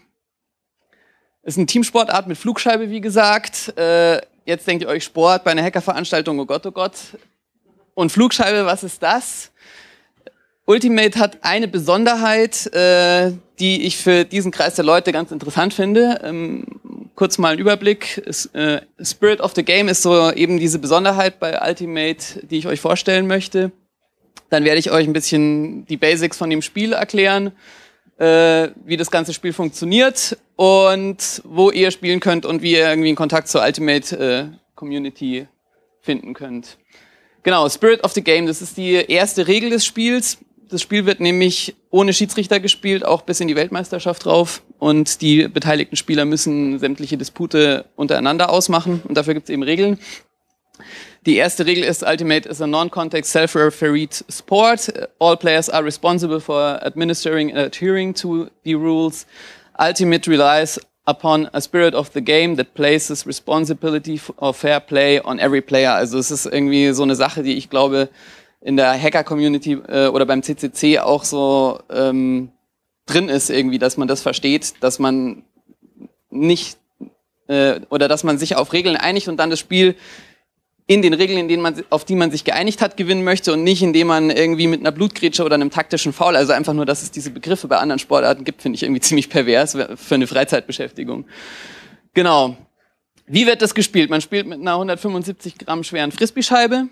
ist eine Teamsportart mit Flugscheibe, wie gesagt. Äh, jetzt denkt ihr euch Sport bei einer Hackerveranstaltung, oh Gott, oh Gott. Und Flugscheibe, was ist das? Ultimate hat eine Besonderheit, äh, die ich für diesen Kreis der Leute ganz interessant finde. Ähm, kurz mal ein Überblick. Es, äh, Spirit of the Game ist so eben diese Besonderheit bei Ultimate, die ich euch vorstellen möchte. Dann werde ich euch ein bisschen die Basics von dem Spiel erklären, äh, wie das ganze Spiel funktioniert und wo ihr spielen könnt und wie ihr irgendwie einen Kontakt zur Ultimate äh, Community finden könnt. Genau, Spirit of the Game, das ist die erste Regel des Spiels. Das Spiel wird nämlich ohne Schiedsrichter gespielt, auch bis in die Weltmeisterschaft drauf. Und die beteiligten Spieler müssen sämtliche Dispute untereinander ausmachen. Und dafür gibt es eben Regeln. Die erste Regel ist, Ultimate is a non-contact self-refereed sport. All players are responsible for administering and adhering to the rules. Ultimate relies upon a spirit of the game that places responsibility for fair play on every player. Also es ist irgendwie so eine Sache, die ich glaube, in der Hacker-Community äh, oder beim C C C auch so ähm, drin ist irgendwie, dass man das versteht, dass man nicht äh, oder dass man sich auf Regeln einigt und dann das Spiel in den Regeln, in denen man, auf die man sich geeinigt hat, gewinnen möchte und nicht, indem man irgendwie mit einer Blutgrätsche oder einem taktischen Foul, also einfach nur, dass es diese Begriffe bei anderen Sportarten gibt, finde ich irgendwie ziemlich pervers für eine Freizeitbeschäftigung. Genau. Wie wird das gespielt? Man spielt mit einer hundertfünfundsiebzig Gramm schweren Frisbee-Scheibe.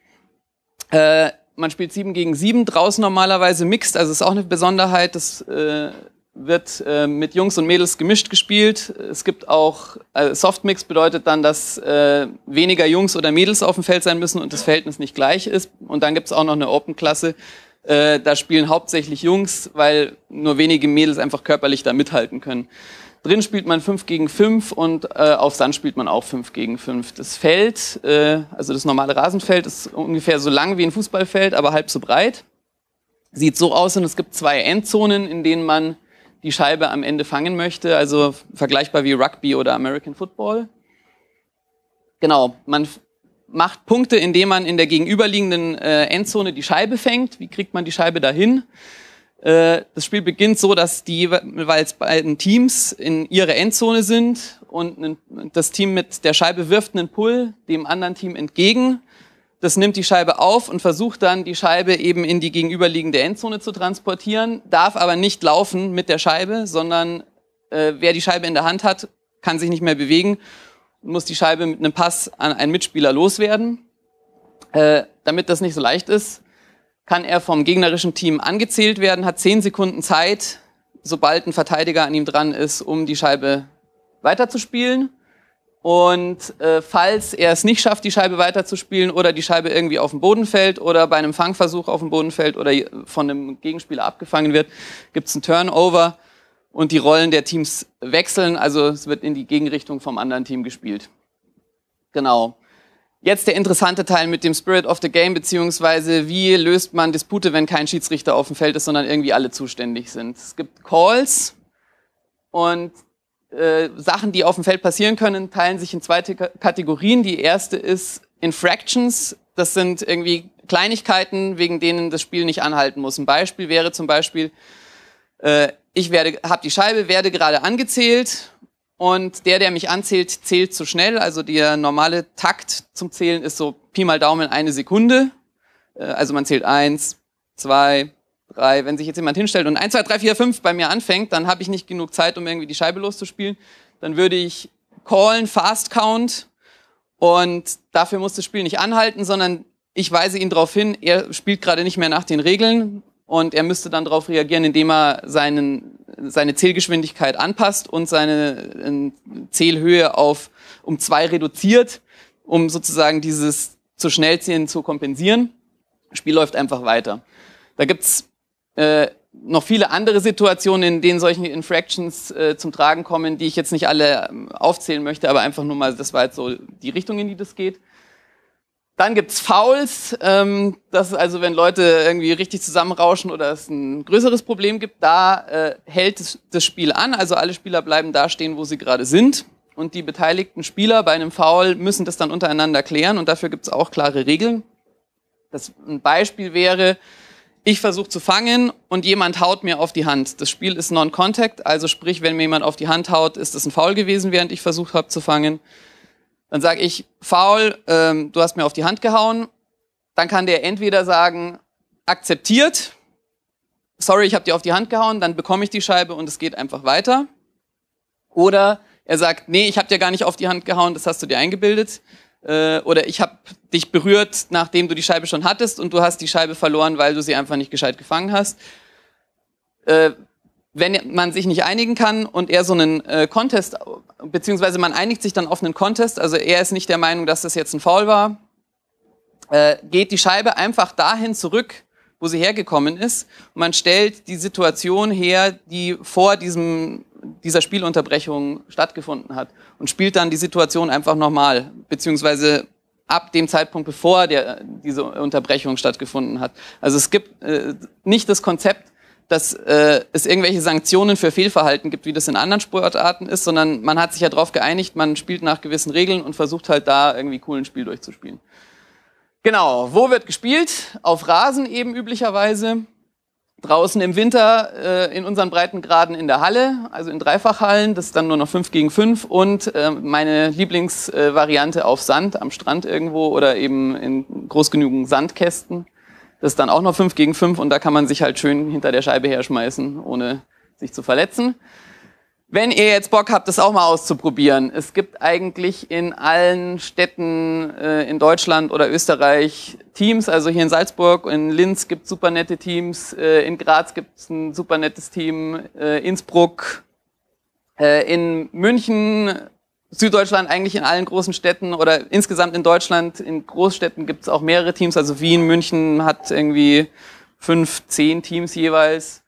Äh, man spielt sieben gegen sieben, draußen normalerweise mixed, also ist auch eine Besonderheit, das äh, wird äh, mit Jungs und Mädels gemischt gespielt. Es gibt auch, äh, Softmix bedeutet dann, dass äh, weniger Jungs oder Mädels auf dem Feld sein müssen und das Verhältnis nicht gleich ist. Und dann gibt es auch noch eine Open-Klasse, äh, da spielen hauptsächlich Jungs, weil nur wenige Mädels einfach körperlich da mithalten können. Drin spielt man fünf gegen fünf und äh, auf Sand spielt man auch fünf gegen fünf. Das Feld, äh, also das normale Rasenfeld, ist ungefähr so lang wie ein Fußballfeld, aber halb so breit. Sieht so aus und es gibt zwei Endzonen, in denen man die Scheibe am Ende fangen möchte, also vergleichbar wie Rugby oder American Football. Genau, man macht Punkte, indem man in der gegenüberliegenden äh, Endzone die Scheibe fängt. Wie kriegt man die Scheibe dahin? Äh, das Spiel beginnt so, dass die jeweils beiden Teams in ihrer Endzone sind und ein, das Team mit der Scheibe wirft einen Pull dem anderen Team entgegen. Das nimmt die Scheibe auf und versucht dann, die Scheibe eben in die gegenüberliegende Endzone zu transportieren, darf aber nicht laufen mit der Scheibe, sondern äh, wer die Scheibe in der Hand hat, kann sich nicht mehr bewegen und muss die Scheibe mit einem Pass an einen Mitspieler loswerden. Äh, damit das nicht so leicht ist, kann er vom gegnerischen Team angezählt werden, hat zehn Sekunden Zeit, sobald ein Verteidiger an ihm dran ist, um die Scheibe weiterzuspielen. Und äh, falls er es nicht schafft, die Scheibe weiterzuspielen oder die Scheibe irgendwie auf den Boden fällt oder bei einem Fangversuch auf den Boden fällt oder von einem Gegenspieler abgefangen wird, gibt es einen Turnover und die Rollen der Teams wechseln. Also es wird in die Gegenrichtung vom anderen Team gespielt. Genau. Jetzt der interessante Teil mit dem Spirit of the Game, beziehungsweise wie löst man Dispute, wenn kein Schiedsrichter auf dem Feld ist, sondern irgendwie alle zuständig sind. Es gibt Calls und Äh, Sachen, die auf dem Feld passieren können, teilen sich in zwei K- Kategorien. Die erste ist Infractions. Das sind irgendwie Kleinigkeiten, wegen denen das Spiel nicht anhalten muss. Ein Beispiel wäre zum Beispiel, äh, ich werde, habe die Scheibe, werde gerade angezählt und der, der mich anzählt, zählt zu schnell. Also der normale Takt zum Zählen ist so Pi mal Daumen eine Sekunde. Äh, also man zählt eins, zwei, drei. Wenn sich jetzt jemand hinstellt und eins, zwei, drei, vier, fünf bei mir anfängt, dann habe ich nicht genug Zeit, um irgendwie die Scheibe loszuspielen. Dann würde ich callen, Fast Count, und dafür muss das Spiel nicht anhalten, sondern ich weise ihn darauf hin, er spielt gerade nicht mehr nach den Regeln und er müsste dann darauf reagieren, indem er seinen, seine Zählgeschwindigkeit anpasst und seine Zählhöhe auf um zwei reduziert, um sozusagen dieses zu schnell zählen zu kompensieren. Das Spiel läuft einfach weiter. Da gibt's Äh, noch viele andere Situationen, in denen solche Infractions äh, zum Tragen kommen, die ich jetzt nicht alle ähm, aufzählen möchte, aber einfach nur mal, das war jetzt so die Richtung, in die das geht. Dann gibt's Fouls, ähm, das ist also, wenn Leute irgendwie richtig zusammenrauschen oder es ein größeres Problem gibt, da äh, hält das, das Spiel an, also alle Spieler bleiben da stehen, wo sie gerade sind, und die beteiligten Spieler bei einem Foul müssen das dann untereinander klären, und dafür gibt's auch klare Regeln. Das, ein Beispiel wäre, ich versuche zu fangen und jemand haut mir auf die Hand. Das Spiel ist Non-Contact, also sprich, wenn mir jemand auf die Hand haut, ist das ein Foul gewesen, während ich versucht habe zu fangen. Dann sage ich, Foul, ähm, du hast mir auf die Hand gehauen. Dann kann der entweder sagen, akzeptiert, sorry, ich habe dir auf die Hand gehauen, dann bekomme ich die Scheibe und es geht einfach weiter. Oder er sagt, nee, ich habe dir gar nicht auf die Hand gehauen, das hast du dir eingebildet. Oder ich habe dich berührt, nachdem du die Scheibe schon hattest und du hast die Scheibe verloren, weil du sie einfach nicht gescheit gefangen hast. Äh, wenn man sich nicht einigen kann und er so einen äh, Contest, beziehungsweise man einigt sich dann auf einen Contest, also er ist nicht der Meinung, dass das jetzt ein Foul war, äh, geht die Scheibe einfach dahin zurück, wo sie hergekommen ist. Und man stellt die Situation her, die vor diesem dieser Spielunterbrechung stattgefunden hat, und spielt dann die Situation einfach nochmal, beziehungsweise ab dem Zeitpunkt, bevor der, diese Unterbrechung stattgefunden hat. Also es gibt äh, nicht das Konzept, dass äh, es irgendwelche Sanktionen für Fehlverhalten gibt, wie das in anderen Sportarten ist, sondern man hat sich ja darauf geeinigt, man spielt nach gewissen Regeln und versucht halt da irgendwie cool ein Spiel durchzuspielen. Genau, wo wird gespielt? Auf Rasen eben üblicherweise. Draußen im Winter äh, in unseren Breitengraden in der Halle, also in Dreifachhallen, das ist dann nur noch fünf gegen fünf, und äh, meine Lieblingsvariante äh, auf Sand, am Strand irgendwo oder eben in groß genügend Sandkästen. Das ist dann auch noch fünf gegen fünf und da kann man sich halt schön hinter der Scheibe herschmeißen, ohne sich zu verletzen. Wenn ihr jetzt Bock habt, das auch mal auszuprobieren, es gibt eigentlich in allen Städten äh, in Deutschland oder Österreich Teams, also hier in Salzburg, in Linz gibt es super nette Teams, äh, in Graz gibt es ein super nettes Team, äh, Innsbruck, äh, in München, Süddeutschland, eigentlich in allen großen Städten oder insgesamt in Deutschland, in Großstädten gibt es auch mehrere Teams, also Wien, München hat irgendwie fünf, zehn Teams jeweils.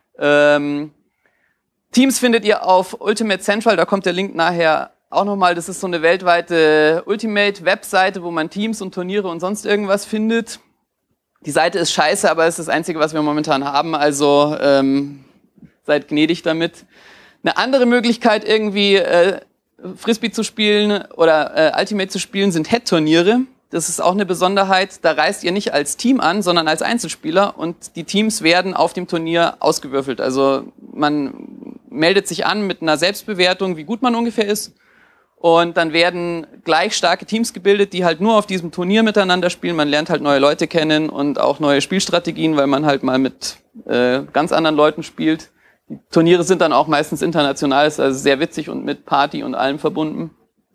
Ähm, Teams findet ihr auf Ultimate Central, da kommt der Link nachher auch nochmal. Das ist so eine weltweite Ultimate-Webseite, wo man Teams und Turniere und sonst irgendwas findet. Die Seite ist scheiße, aber es ist das Einzige, was wir momentan haben, also ähm, seid gnädig damit. Eine andere Möglichkeit, irgendwie äh, Frisbee zu spielen oder äh, Ultimate zu spielen, sind Head-Turniere. Das ist auch eine Besonderheit, da reist ihr nicht als Team an, sondern als Einzelspieler, und die Teams werden auf dem Turnier ausgewürfelt. Also man meldet sich an mit einer Selbstbewertung, wie gut man ungefähr ist, und dann werden gleich starke Teams gebildet, die halt nur auf diesem Turnier miteinander spielen. Man lernt halt neue Leute kennen und auch neue Spielstrategien, weil man halt mal mit äh, ganz anderen Leuten spielt. Die Turniere sind dann auch meistens international, ist also sehr witzig und mit Party und allem verbunden.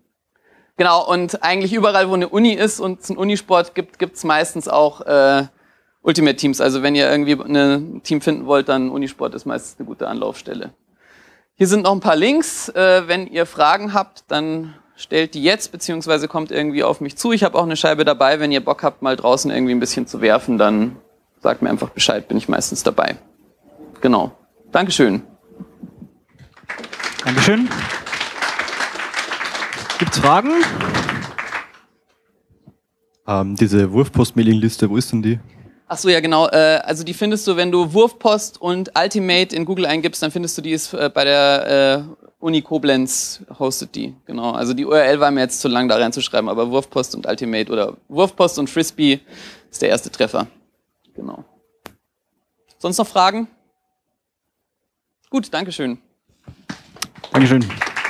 Genau, und eigentlich überall, wo eine Uni ist und es einen Unisport gibt, gibt es meistens auch äh, Ultimate-Teams. Also wenn ihr irgendwie ein Team finden wollt, dann Unisport ist meistens eine gute Anlaufstelle. Hier sind noch ein paar Links. Äh, wenn ihr Fragen habt, dann stellt die jetzt, beziehungsweise kommt irgendwie auf mich zu. Ich habe auch eine Scheibe dabei. Wenn ihr Bock habt, mal draußen irgendwie ein bisschen zu werfen, dann sagt mir einfach Bescheid, bin ich meistens dabei. Genau. Dankeschön. Dankeschön. Gibt's Fragen? Ähm, diese Wurfpost-Mailing-Liste, wo ist denn die? Ach so, ja genau. Äh, also die findest du, wenn du Wurfpost und Ultimate in Google eingibst, dann findest du die ist äh, bei der äh, Uni Koblenz hostet die. Genau. Also die U R L war mir jetzt zu lang da reinzuschreiben, aber Wurfpost und Ultimate oder Wurfpost und Frisbee ist der erste Treffer. Genau. Sonst noch Fragen? Gut, Dankeschön. Dankeschön.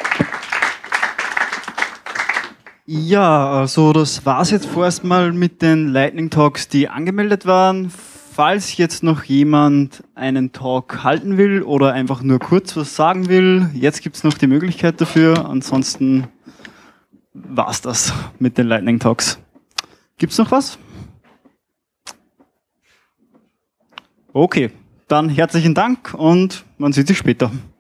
Ja, also das war's jetzt vorerst mal mit den Lightning Talks, die angemeldet waren. Falls jetzt noch jemand einen Talk halten will oder einfach nur kurz was sagen will, jetzt gibt's noch die Möglichkeit dafür. Ansonsten war's das mit den Lightning Talks. Gibt's noch was? Okay, dann herzlichen Dank und man sieht sich später.